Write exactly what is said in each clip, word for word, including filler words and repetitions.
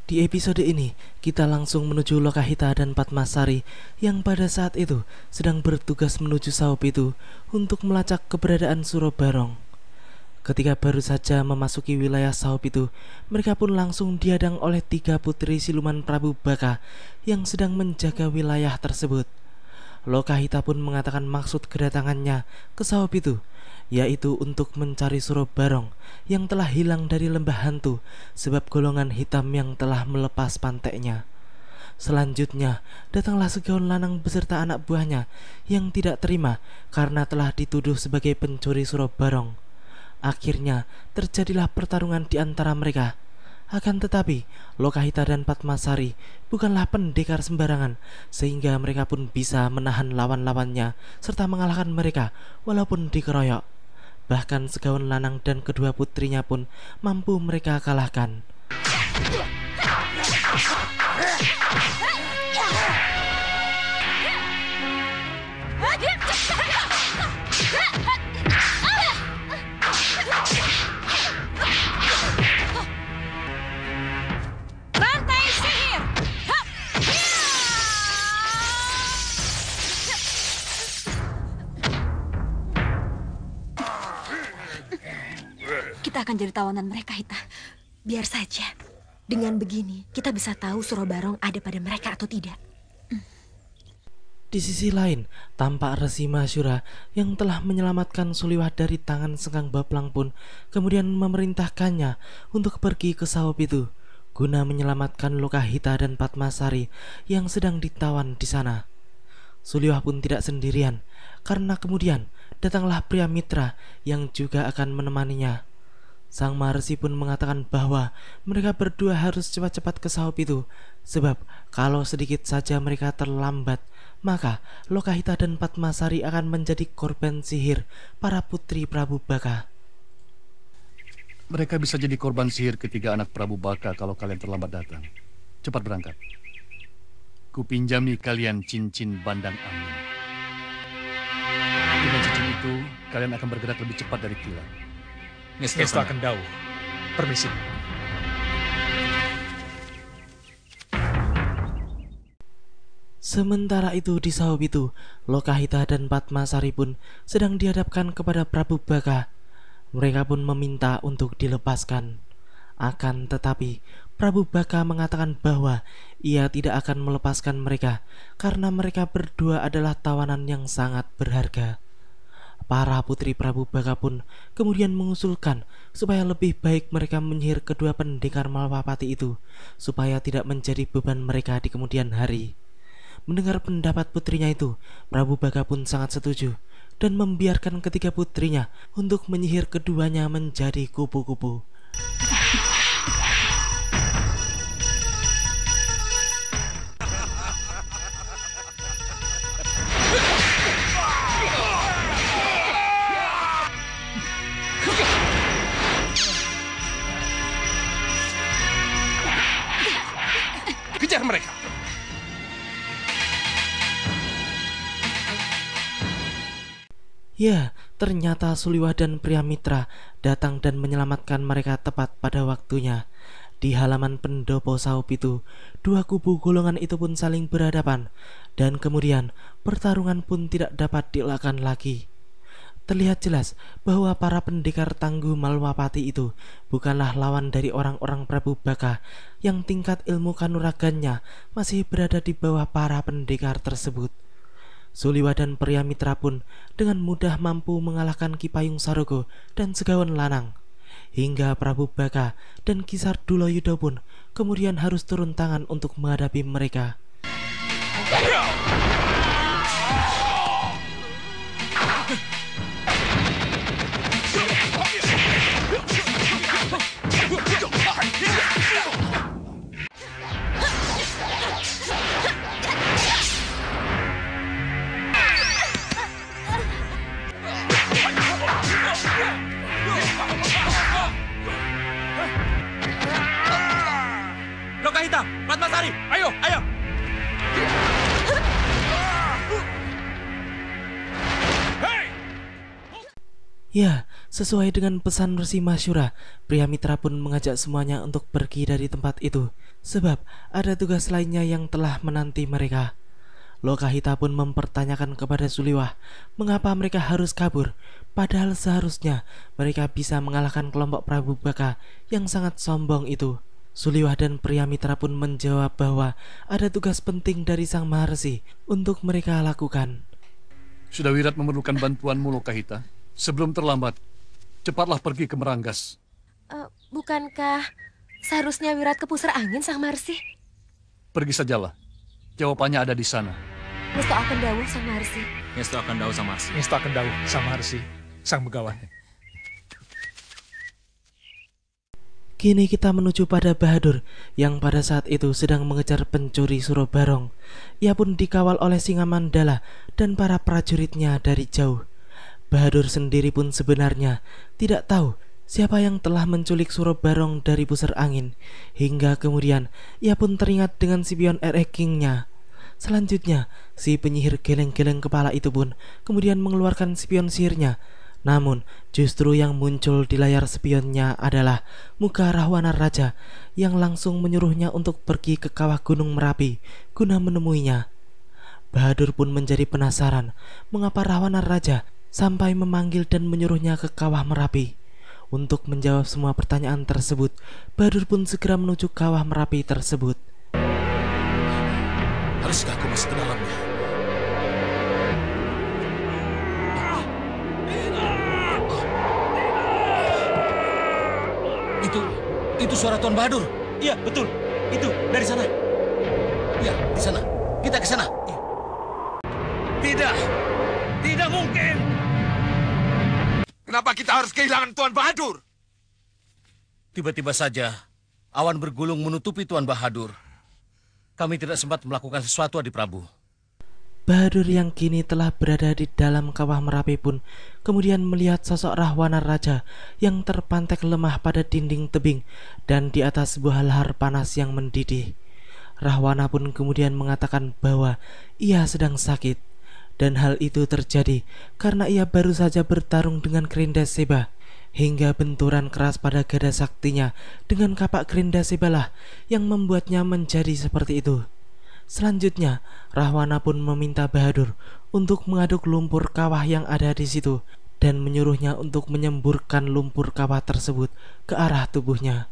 Di episode ini, kita langsung menuju Lokahita dan Padmasari yang pada saat itu sedang bertugas menuju Saupitu untuk melacak keberadaan Suro Barong. Ketika baru saja memasuki wilayah Saupitu, mereka pun langsung dihadang oleh tiga putri siluman Prabu Baka yang sedang menjaga wilayah tersebut. Lokahita pun mengatakan maksud kedatangannya ke Saupitu, yaitu untuk mencari Suro Barong yang telah hilang dari lembah hantu sebab golongan hitam yang telah melepas panteknya. Selanjutnya, datanglah segawan lanang beserta anak buahnya yang tidak terima karena telah dituduh sebagai pencuri Suro Barong. Akhirnya, terjadilah pertarungan di antara mereka. Akan tetapi, Lokahita dan Padmasari bukanlah pendekar sembarangan, sehingga mereka pun bisa menahan lawan-lawannya serta mengalahkan mereka walaupun dikeroyok. Bahkan segawan lanang dan kedua putrinya pun mampu mereka kalahkan. Rantai sihir. Kita akan jadi tawanan mereka, Hita. Biar saja. Dengan begini, kita bisa tahu Suro Barong ada pada mereka atau tidak. Di sisi lain, tampak Resi Masyura yang telah menyelamatkan Suliwah dari tangan Sengkang Baplang pun kemudian memerintahkannya untuk pergi ke Saupitu guna menyelamatkan Lokahita dan Padmasari yang sedang ditawan di sana. Suliwah pun tidak sendirian, karena kemudian datanglah pria mitra yang juga akan menemaninya. Sang Maharsi pun mengatakan bahwa mereka berdua harus cepat-cepat ke Saupitu, sebab kalau sedikit saja mereka terlambat, maka Lokahita dan Padmasari akan menjadi korban sihir para putri Prabu Baka. Mereka bisa jadi korban sihir ketiga anak Prabu Baka kalau kalian terlambat datang. Cepat berangkat. Kupinjami kalian cincin bandang angin. Dengan cincin itu, kalian akan bergerak lebih cepat dari kilat. Ngesta akan dawuh. Permisi. Sementara itu di Saupitu, Lokahita dan Padmasari pun sedang dihadapkan kepada Prabu Baka. Mereka pun meminta untuk dilepaskan. Akan tetapi, Prabu Baka mengatakan bahwa ia tidak akan melepaskan mereka karena mereka berdua adalah tawanan yang sangat berharga. Para putri Prabu Baka pun kemudian mengusulkan supaya lebih baik mereka menyihir kedua pendekar Malwapati itu supaya tidak menjadi beban mereka di kemudian hari. Mendengar pendapat putrinya itu, Prabu Baka pun sangat setuju dan membiarkan ketiga putrinya untuk menyihir keduanya menjadi kupu-kupu. Kejar mereka. Ya, ternyata Suliwah dan pria mitra datang dan menyelamatkan mereka tepat pada waktunya. Di halaman pendopo Saupitu, dua kubu golongan itu pun saling berhadapan, dan kemudian pertarungan pun tidak dapat dielakkan lagi. Terlihat jelas bahwa para pendekar tangguh Malwapati itu bukanlah lawan dari orang-orang Prabu Baka yang tingkat ilmu kanuragannya masih berada di bawah para pendekar tersebut. Suliwah dan pria mitra pun dengan mudah mampu mengalahkan Ki Payung Sarogo dan segawan lanang. Hingga Prabu Baka dan Kisar Duloyudo pun kemudian harus turun tangan untuk menghadapi mereka. Lokahita, Padmasari, ayo, ayo. Ya, Sesuai dengan pesan Resi Masyura, pria mitra pun mengajak semuanya untuk pergi dari tempat itu, sebab ada tugas lainnya yang telah menanti mereka. Lokahita pun mempertanyakan kepada Suliwah mengapa mereka harus kabur, padahal seharusnya mereka bisa mengalahkan kelompok Prabu Baka yang sangat sombong itu. Suliwah dan pria mitra pun menjawab bahwa ada tugas penting dari Sang Maharsi untuk mereka lakukan. Sudah Wirat memerlukan bantuanmu, Lokahita. Sebelum terlambat, cepatlah pergi ke Meranggas. Uh, bukankah seharusnya Wirat ke pusar angin, Sang Maharsi? Pergi sajalah. Jawabannya ada di sana. Ngesto akan dawuh, Sang Maharsi. Ngesto akan dawuh, Sang Maharsi. Ngesto akan dawuh, Sang Maharsi, Sang Begawan. Kini kita menuju pada Bahadur yang pada saat itu sedang mengejar pencuri Suro Barong. Ia pun dikawal oleh Singa Mandala dan para prajuritnya dari jauh. Bahadur sendiri pun sebenarnya tidak tahu siapa yang telah menculik Suro Barong dari pusar angin. Hingga kemudian ia pun teringat dengan si pion R E King-nya. Selanjutnya si penyihir geleng-geleng kepala itu pun kemudian mengeluarkan spion sihirnya. Namun justru yang muncul di layar spionnya adalah muka Rahwana Raja yang langsung menyuruhnya untuk pergi ke kawah Gunung Merapi guna menemuinya. Bahadur pun menjadi penasaran mengapa Rahwana Raja sampai memanggil dan menyuruhnya ke kawah Merapi. Untuk menjawab semua pertanyaan tersebut, Bahadur pun segera menuju kawah Merapi tersebut. Haruskah aku masuk ke dalamnya? Itu, itu suara Tuan Bahadur. Iya, betul. Itu, dari sana. Ya, di sana. Kita ke sana. Ya. Tidak. Tidak mungkin. Kenapa kita harus kehilangan Tuan Bahadur? Tiba-tiba saja, awan bergulung menutupi Tuan Bahadur. Kami tidak sempat melakukan sesuatu, Adi Prabu. Bahadur yang kini telah berada di dalam kawah Merapi pun kemudian melihat sosok Rahwana Raja yang terpantek lemah pada dinding tebing dan di atas sebuah lahar panas yang mendidih. Rahwana pun kemudian mengatakan bahwa ia sedang sakit, dan hal itu terjadi karena ia baru saja bertarung dengan Kerinda Seba, hingga benturan keras pada gada saktinya dengan kapak Kerinda Seba lah yang membuatnya menjadi seperti itu. Selanjutnya, Rahwana pun meminta Bahadur untuk mengaduk lumpur kawah yang ada di situ dan menyuruhnya untuk menyemburkan lumpur kawah tersebut ke arah tubuhnya.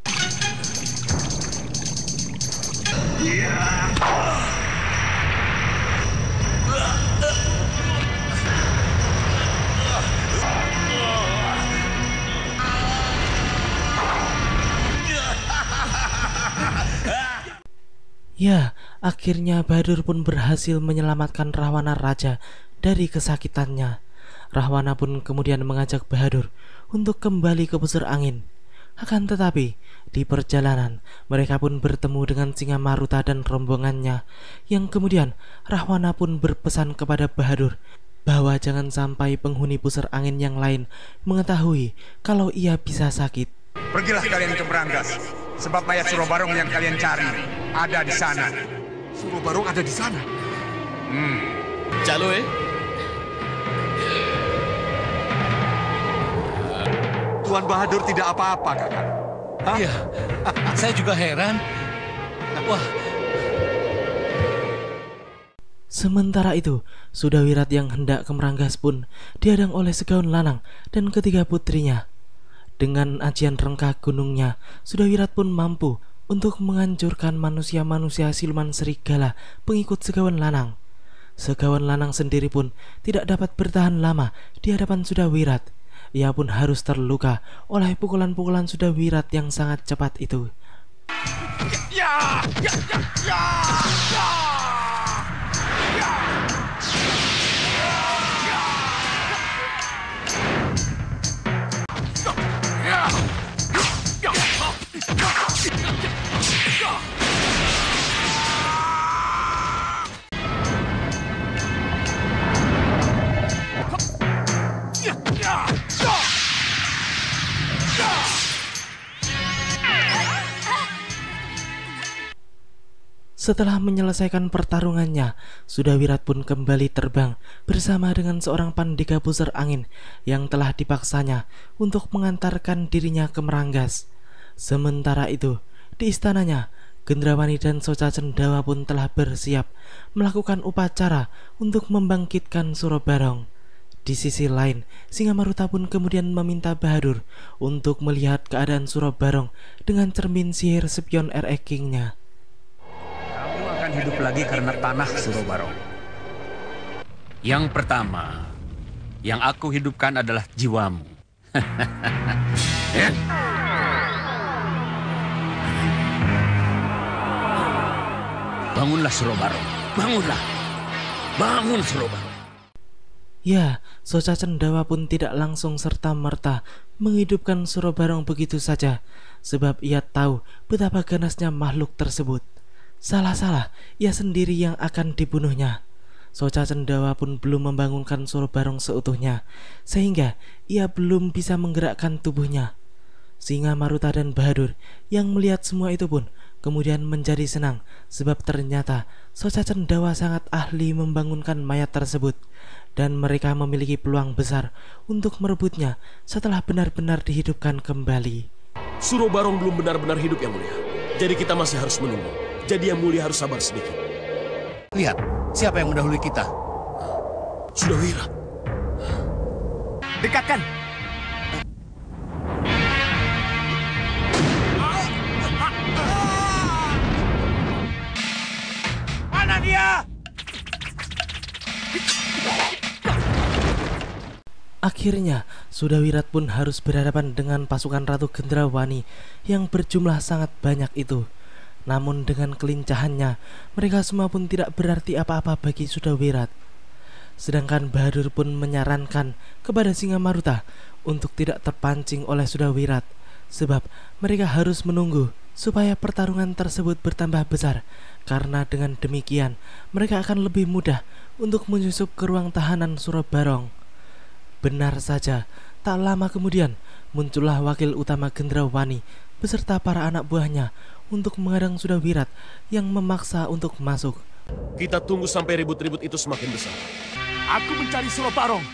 Ya, akhirnya Bahadur pun berhasil menyelamatkan Rahwana Raja dari kesakitannya. Rahwana pun kemudian mengajak Bahadur untuk kembali ke pusar angin. Akan tetapi, di perjalanan mereka pun bertemu dengan Singa Maruta dan rombongannya, yang kemudian Rahwana pun berpesan kepada Bahadur bahwa jangan sampai penghuni pusar angin yang lain mengetahui kalau ia bisa sakit. Pergilah kalian ke Meranggas, sebab mayat Suro Barong yang kalian cari ada di sana. Suro Barong ada di sana? Hmm. Calo, eh? Tuan Bahadur tidak apa-apa, kakak. Hah? Iya, saya juga heran. Wah. Sementara itu, Sudawirat yang hendak ke Meranggas pun dihadang oleh Segaun Lanang dan ketiga putrinya. Dengan ajian rengkah gunungnya, Sudawirat pun mampu untuk menghancurkan manusia-manusia siluman serigala pengikut Segawan Lanang. Segawan Lanang sendiri pun tidak dapat bertahan lama di hadapan Sudawirat. Ia pun harus terluka oleh pukulan-pukulan Sudawirat yang sangat cepat itu. Ya, ya, ya, ya, ya. Setelah menyelesaikan pertarungannya, Sudawirat pun kembali terbang bersama dengan seorang pandega pusar angin yang telah dipaksanya untuk mengantarkan dirinya ke Meranggas. Sementara itu, di istananya, Gendrawani dan Soca Cendawa pun telah bersiap melakukan upacara untuk membangkitkan Suro Barong. Di sisi lain, Singamaruta pun kemudian meminta Bahadur untuk melihat keadaan Suro Barong dengan cermin sihir spion R E King-nya. Kamu akan hidup lagi karena tanah Suro Barong. Yang pertama, yang aku hidupkan adalah jiwamu. Bangunlah Suro Barong, bangunlah, bangun Suro Barong. Ya, Soca Cendawa pun tidak langsung serta-merta menghidupkan Suro Barong begitu saja, sebab ia tahu betapa ganasnya makhluk tersebut. Salah-salah, ia sendiri yang akan dibunuhnya. Soca Cendawa pun belum membangunkan Suro Barong seutuhnya, sehingga ia belum bisa menggerakkan tubuhnya. Singamaruta dan Bahadur yang melihat semua itu pun kemudian menjadi senang, sebab ternyata Soca Cendawa sangat ahli membangunkan mayat tersebut, dan mereka memiliki peluang besar untuk merebutnya setelah benar-benar dihidupkan kembali. Suro Barong belum benar-benar hidup, Yang Mulia. Jadi kita masih harus menunggu. Jadi Yang Mulia harus sabar sedikit. Lihat, siapa yang mendahului kita? Sudawirat. Dekatkan. Mana dia? Akhirnya, Sudawirat pun harus berhadapan dengan pasukan Ratu Gendrawani yang berjumlah sangat banyak itu. Namun dengan kelincahannya, mereka semua pun tidak berarti apa-apa bagi Sudawirat. Sedangkan Bahadur pun menyarankan kepada Singamaruta untuk tidak terpancing oleh Sudawirat, sebab mereka harus menunggu supaya pertarungan tersebut bertambah besar, karena dengan demikian mereka akan lebih mudah untuk menyusup ke ruang tahanan Suro Barong. Benar saja, tak lama kemudian muncullah wakil utama Gendrawani beserta para anak buahnya untuk menghadang Sudawirat yang memaksa untuk masuk. Kita tunggu sampai ribut-ribut itu semakin besar. Aku mencari Suro Barong.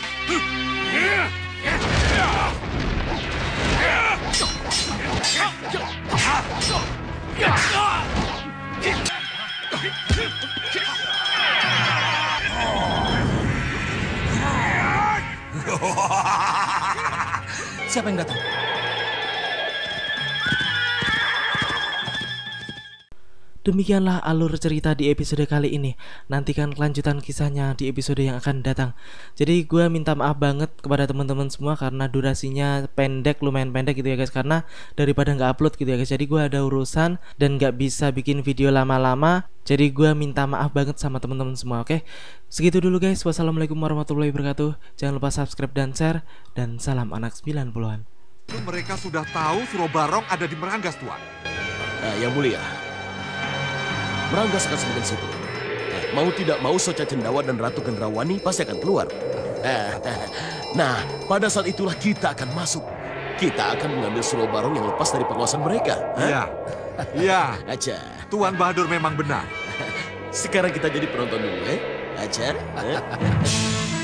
Siapa yang datang? Demikianlah alur cerita di episode kali ini. Nantikan kelanjutan kisahnya di episode yang akan datang. Jadi gue minta maaf banget kepada teman-teman semua karena durasinya pendek, lumayan pendek gitu ya guys, karena daripada nggak upload gitu ya guys. Jadi gue ada urusan dan nggak bisa bikin video lama-lama. Jadi gue minta maaf banget sama teman-teman semua, oke? Segitu dulu guys. Wassalamualaikum warahmatullahi wabarakatuh. Jangan lupa subscribe dan share. Dan salam anak sembilan puluhan. Mereka sudah tahu Suro Barong ada di Meranggas, Tuan. Nah, Yang Mulia, Meranggas akan semakin situ. Mau tidak mau Soca Cendawa dan Ratu Gendrawani pasti akan keluar. Nah, pada saat itulah kita akan masuk. Kita akan mengambil Suro Barong yang lepas dari penguasaan mereka. Iya, iya. Aja. Tuan Bahadur memang benar. Sekarang kita jadi penonton dulu, eh? Aja.